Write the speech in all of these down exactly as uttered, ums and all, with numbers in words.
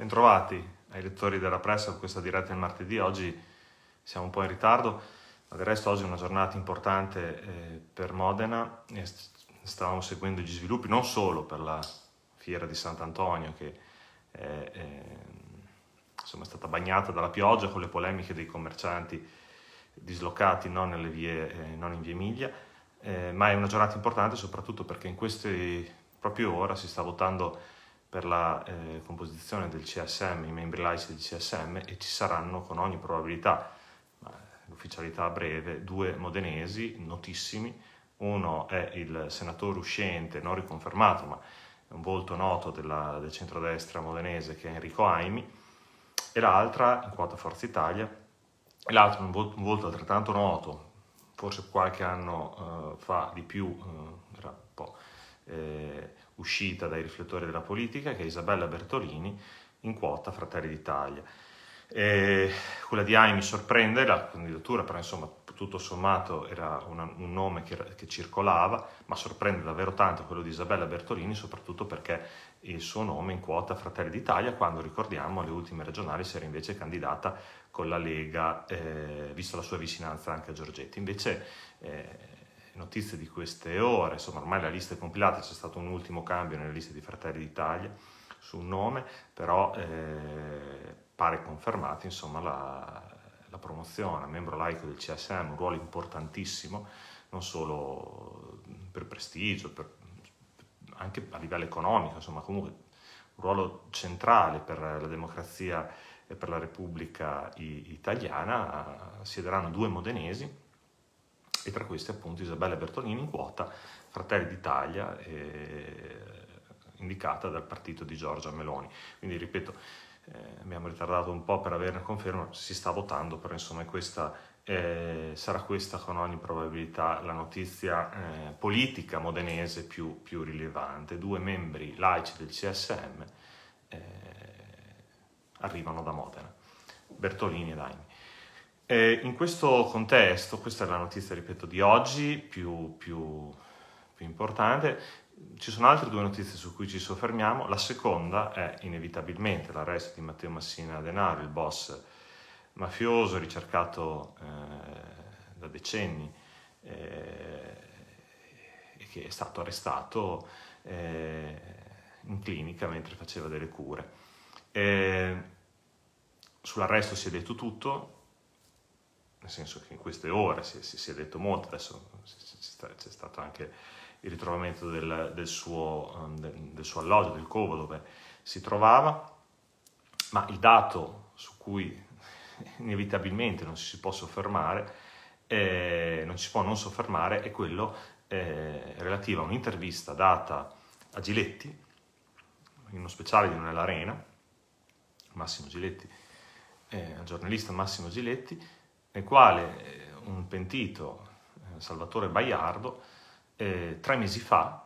Bentrovati ai lettori della Pressa con questa diretta il martedì. Oggi siamo un po' in ritardo, ma del resto oggi è una giornata importante eh, per Modena e st- stavamo seguendo gli sviluppi non solo per la fiera di Sant'Antonio che è, è, insomma, è stata bagnata dalla pioggia con le polemiche dei commercianti dislocati non, nelle vie, eh, non in via Emilia, eh, ma è una giornata importante soprattutto perché in queste proprio ora si sta votando per la eh, composizione del C S M, i membri laici del C S M, e ci saranno con ogni probabilità, l'ufficialità a breve, due modenesi notissimi. Uno è il senatore uscente, non riconfermato, ma è un volto noto della, del centrodestra modenese, che è Enrico Aimi, e l'altra, in quota Forza Italia, e l'altro un volto, un volto altrettanto noto, forse qualche anno uh, fa di più, uh, era un po' eh, uscita dai riflettori della politica, che è Isabella Bertolini, in quota Fratelli d'Italia. E quella di Aimi sorprende la candidatura, però insomma tutto sommato era una, un nome che, che circolava, ma sorprende davvero tanto quello di Isabella Bertolini, soprattutto perché il suo nome in quota Fratelli d'Italia, quando ricordiamo alle ultime regionali si era invece candidata con la Lega, eh, vista la sua vicinanza anche a Giorgetti. Invece eh, notizie di queste ore, insomma ormai la lista è compilata, c'è stato un ultimo cambio nelle liste di Fratelli d'Italia su un nome, però eh, pare confermata insomma la, la promozione a membro laico del C S M, un ruolo importantissimo non solo per prestigio, per, anche a livello economico, insomma comunque un ruolo centrale per la democrazia e per la Repubblica Italiana. Siederanno due modenesi e tra questi appunto Isabella Bertolini in quota Fratelli d'Italia, eh, indicata dal partito di Giorgia Meloni. Quindi ripeto, eh, abbiamo ritardato un po' per averne conferma, si sta votando, però insomma questa, eh, sarà questa con ogni probabilità la notizia eh, politica modenese più, più rilevante. Due membri laici del C S M eh, arrivano da Modena, Bertolini ed Aimi. E in questo contesto, questa è la notizia, ripeto, di oggi, più, più, più importante. Ci sono altre due notizie su cui ci soffermiamo. La seconda è inevitabilmente l'arresto di Matteo Messina Denaro, il boss mafioso ricercato eh, da decenni eh, e che è stato arrestato eh, in clinica mentre faceva delle cure. E sull'arresto si è detto tutto, nel senso che in queste ore si, si, si è detto molto, adesso c'è stato anche il ritrovamento del, del, suo, del, del suo alloggio, del covo dove si trovava, ma il dato su cui inevitabilmente non si può soffermare, eh, non si può non soffermare, è quello eh, relativo a un'intervista data a Giletti, in uno speciale di Non è l'Arena, Massimo Giletti, eh, al giornalista Massimo Giletti, nel quale eh, un pentito, eh, Salvatore Baiardo, eh, tre mesi fa,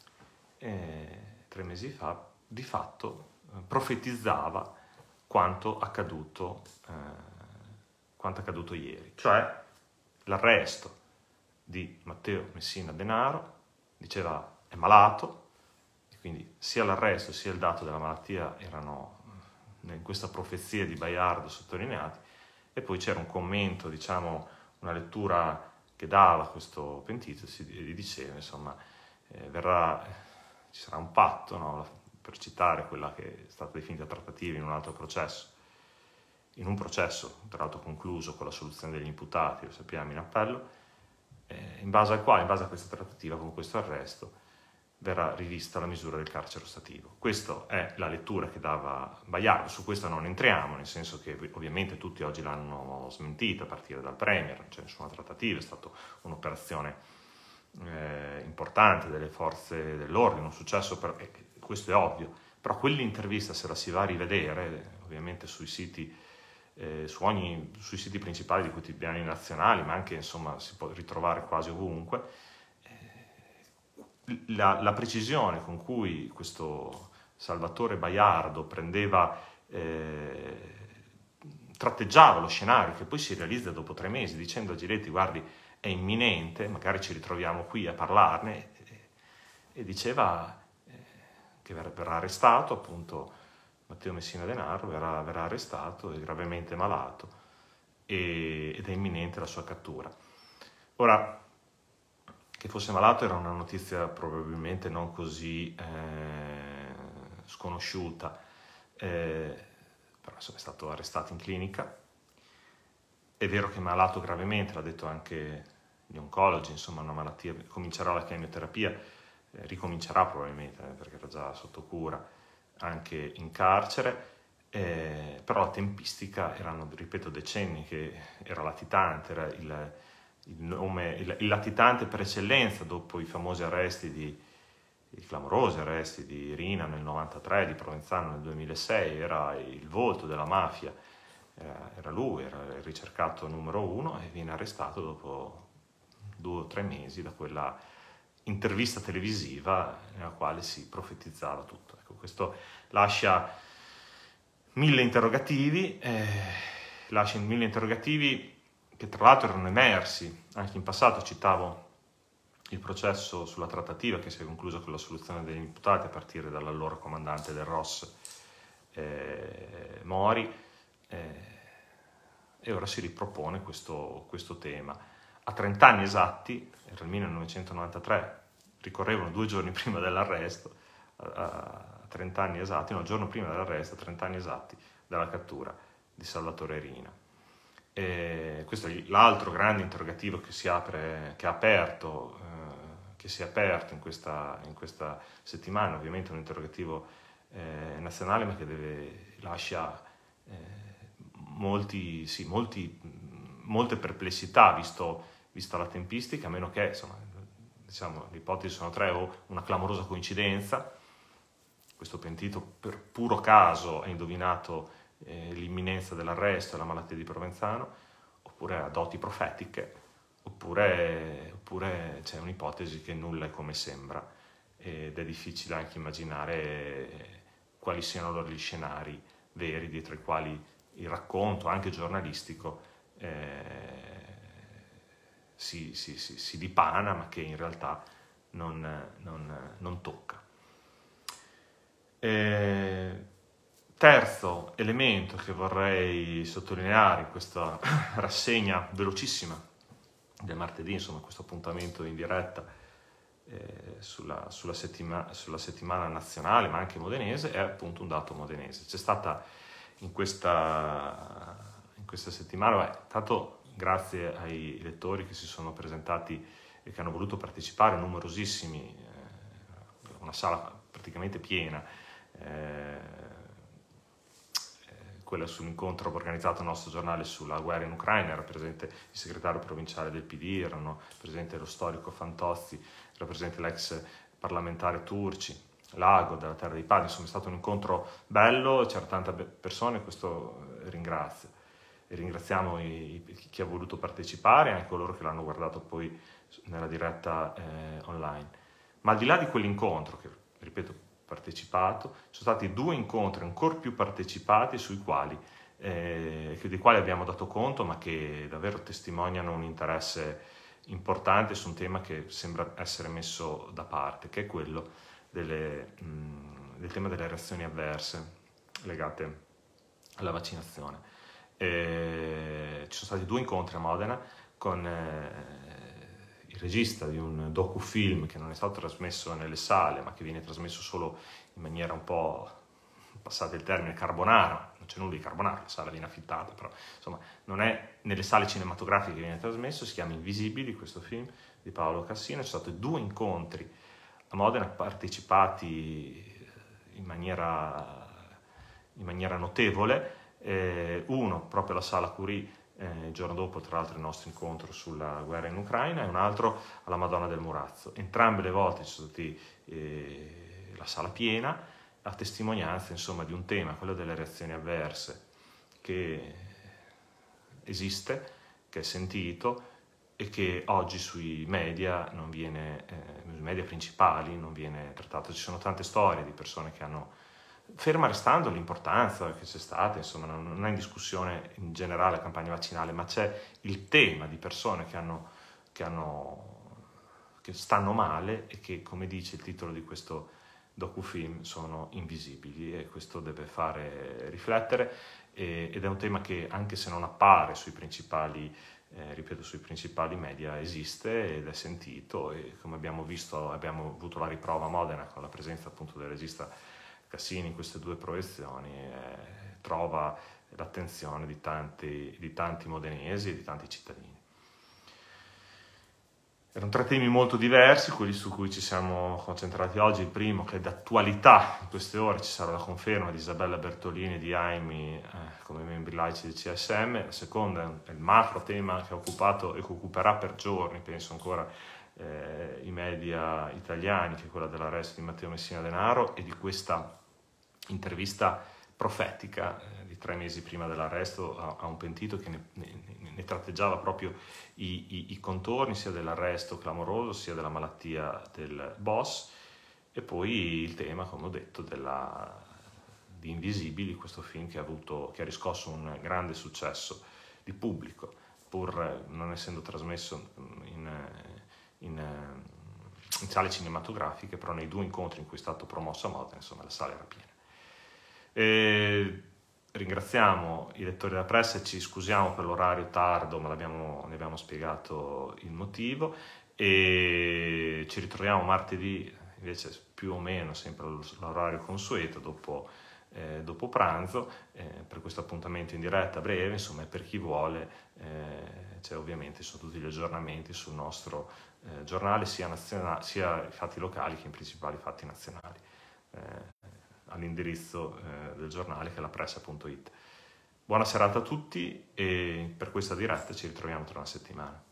eh, tre mesi fa, di fatto eh, profetizzava quanto accaduto, eh, quanto accaduto ieri, cioè l'arresto di Matteo Messina Denaro. Diceva è malato, e quindi sia l'arresto sia il dato della malattia erano in questa profezia di Baiardo sottolineati. E poi c'era un commento, diciamo, una lettura che dava questo pentito, si diceva, insomma, eh, verrà, ci sarà un patto, no? Per citare quella che è stata definita trattativa in un altro processo, in un processo, tra l'altro concluso con la soluzione degli imputati, lo sappiamo, in appello, eh, in base al quale, in base a questa trattativa, con questo arresto, verrà rivista la misura del carcere ostativo. Questa è la lettura che dava Baiardo, su questo non entriamo, nel senso che ovviamente tutti oggi l'hanno smentita, a partire dal Premier, non c'è nessuna trattativa, è stata un'operazione eh, importante delle forze dell'ordine, un successo, per, eh, questo è ovvio, però quell'intervista, se la si va a rivedere, ovviamente sui siti, eh, su ogni, sui siti principali di quotidiani nazionali, ma anche insomma si può ritrovare quasi ovunque, La, la precisione con cui questo Salvatore Baiardo prendeva, eh, tratteggiava lo scenario che poi si realizza dopo tre mesi, dicendo a Giletti guardi è imminente, magari ci ritroviamo qui a parlarne, e, e diceva eh, che verrà arrestato appunto Matteo Messina Denaro verrà, verrà arrestato, è gravemente malato e, ed è imminente la sua cattura. Ora, che fosse malato era una notizia probabilmente non così eh, sconosciuta, eh, però insomma, è stato arrestato in clinica. È vero che è malato gravemente, l'ha detto anche gli oncologi, insomma una malattia, comincerà la chemioterapia, eh, ricomincerà probabilmente, eh, perché era già sotto cura, anche in carcere, eh, però la tempistica erano, ripeto, decenni che era latitante, era il, il, nome, il, il latitante per eccellenza dopo i famosi arresti di, i clamorosi arresti di Riina nel novantatré, di Provenzano nel duemilasei, era il volto della mafia, era, era lui, era il ricercato numero uno e viene arrestato dopo due o tre mesi da quella intervista televisiva nella quale si profetizzava tutto. Ecco, questo lascia mille interrogativi, eh, lascia mille interrogativi che tra l'altro erano emersi anche in passato. Citavo il processo sulla trattativa che si è concluso con la soluzione degli imputati a partire dall'allora comandante del R O S eh, Mori, eh, e ora si ripropone questo, questo tema. A trenta anni esatti, era il millenovecentonovantatré, ricorrevano due giorni prima dell'arresto, a trenta anni esatti, no, un giorno prima dell'arresto, a trenta anni esatti dalla cattura di Salvatore Riina. E questo è l'altro grande interrogativo che si apre, che ha aperto, eh, che si è aperto in questa, in questa settimana, ovviamente un interrogativo eh, nazionale, ma che deve, lascia eh, molti, sì, molti, molte perplessità, visto, vista la tempistica, a meno che, insomma, diciamo, le ipotesi sono tre: o una clamorosa coincidenza, questo pentito per puro caso ha indovinato eh, l'imminenza dell'arresto e la malattia di Provenzano, oppure ha doti profetiche, oppure, oppure c'è un'ipotesi che nulla è come sembra, ed è difficile anche immaginare quali siano gli scenari veri dietro i quali il racconto, anche giornalistico, eh, si, si, si, si dipana, ma che in realtà non, non, non tocca. Eh, terzo elemento che vorrei sottolineare in questa rassegna velocissima del martedì, insomma questo appuntamento in diretta eh, sulla, sulla, settima, sulla settimana nazionale ma anche modenese, è appunto un dato modenese. C'è stata in questa, in questa settimana, beh, tanto grazie ai lettori che si sono presentati e che hanno voluto partecipare, numerosissimi, eh, una sala praticamente piena, eh, quella sull'incontro organizzato il nostro giornale sulla guerra in Ucraina. Era presente il segretario provinciale del P D, erano presente lo storico Fantozzi, era presente l'ex parlamentare Turci, Lago della Terra dei Padri. Insomma è stato un incontro bello, c'erano tante persone, questo ringrazio. E ringraziamo i, i, chi ha voluto partecipare e anche coloro che l'hanno guardato poi nella diretta eh, online. Ma al di là di quell'incontro, che ripeto partecipato, sono stati due incontri ancora più partecipati sui quali, eh, dei quali abbiamo dato conto, ma che davvero testimoniano un interesse importante su un tema che sembra essere messo da parte, che è quello delle, mh, del tema delle reazioni avverse legate alla vaccinazione. Eh, ci sono stati due incontri a Modena con eh, il regista di un docufilm che non è stato trasmesso nelle sale, ma che viene trasmesso solo in maniera un po', passate il termine, carbonara. Non c'è nulla di carbonara, la sala viene affittata, però insomma non è nelle sale cinematografiche che viene trasmesso. Si chiama Invisibili, questo film di Paolo Cassino. Ci sono stati due incontri a Modena partecipati in maniera, in maniera notevole, eh, uno proprio alla sala Curie, Eh, il giorno dopo, tra l'altro, il nostro incontro sulla guerra in Ucraina, e un altro alla Madonna del Murazzo. Entrambe le volte ci sono stati eh, la sala piena, a testimonianza insomma di un tema, quello delle reazioni avverse, che esiste, che è sentito e che oggi sui media non viene, eh, sui media principali non viene trattato. Ci sono tante storie di persone che hanno, ferma restando l'importanza che c'è stata, insomma non è in discussione in generale la campagna vaccinale, ma c'è il tema di persone che hanno, che hanno che stanno male e che, come dice il titolo di questo docufilm sono invisibili, e questo deve fare riflettere, e, ed è un tema che, anche se non appare sui principali, eh, ripeto, sui principali media, esiste ed è sentito, e come abbiamo visto, abbiamo avuto la riprova a Modena con la presenza appunto del regista Cassini in queste due proiezioni, eh, trova l'attenzione di tanti, di tanti modenesi e di tanti cittadini. Erano tre temi molto diversi, quelli su cui ci siamo concentrati oggi. Il primo, che è d'attualità in queste ore, ci sarà la conferma di Isabella Bertolini e di Aimi eh, come membri laici del C S M. La seconda è il macro tema che ha occupato e che occuperà per giorni, penso ancora, eh, i media italiani, che è quella dell'arresto di Matteo Messina Denaro e di questa intervista profetica eh, di tre mesi prima dell'arresto a, a un pentito che ne, ne, ne tratteggiava proprio i, i, i contorni, sia dell'arresto clamoroso sia della malattia del boss. E poi il tema, come ho detto, della, di Invisibili, questo film che ha, avuto, che ha riscosso un grande successo di pubblico, pur non essendo trasmesso in, in, in sale cinematografiche, però nei due incontri in cui è stato promosso a Modena, insomma, la sala era piena. E ringraziamo i lettori della Pressa e ci scusiamo per l'orario tardo, ma ne abbiamo spiegato il motivo, e ci ritroviamo martedì invece più o meno sempre all'orario consueto, dopo, eh, dopo pranzo, eh, per questo appuntamento in diretta breve, insomma, per chi vuole, eh, c'è ovviamente sono tutti gli aggiornamenti sul nostro eh, giornale, sia, nazionale, sia i fatti locali che i principali fatti nazionali. Eh, all'indirizzo eh, del giornale, che è la pressa punto it. Buona serata a tutti, e per questa diretta ci ritroviamo tra una settimana.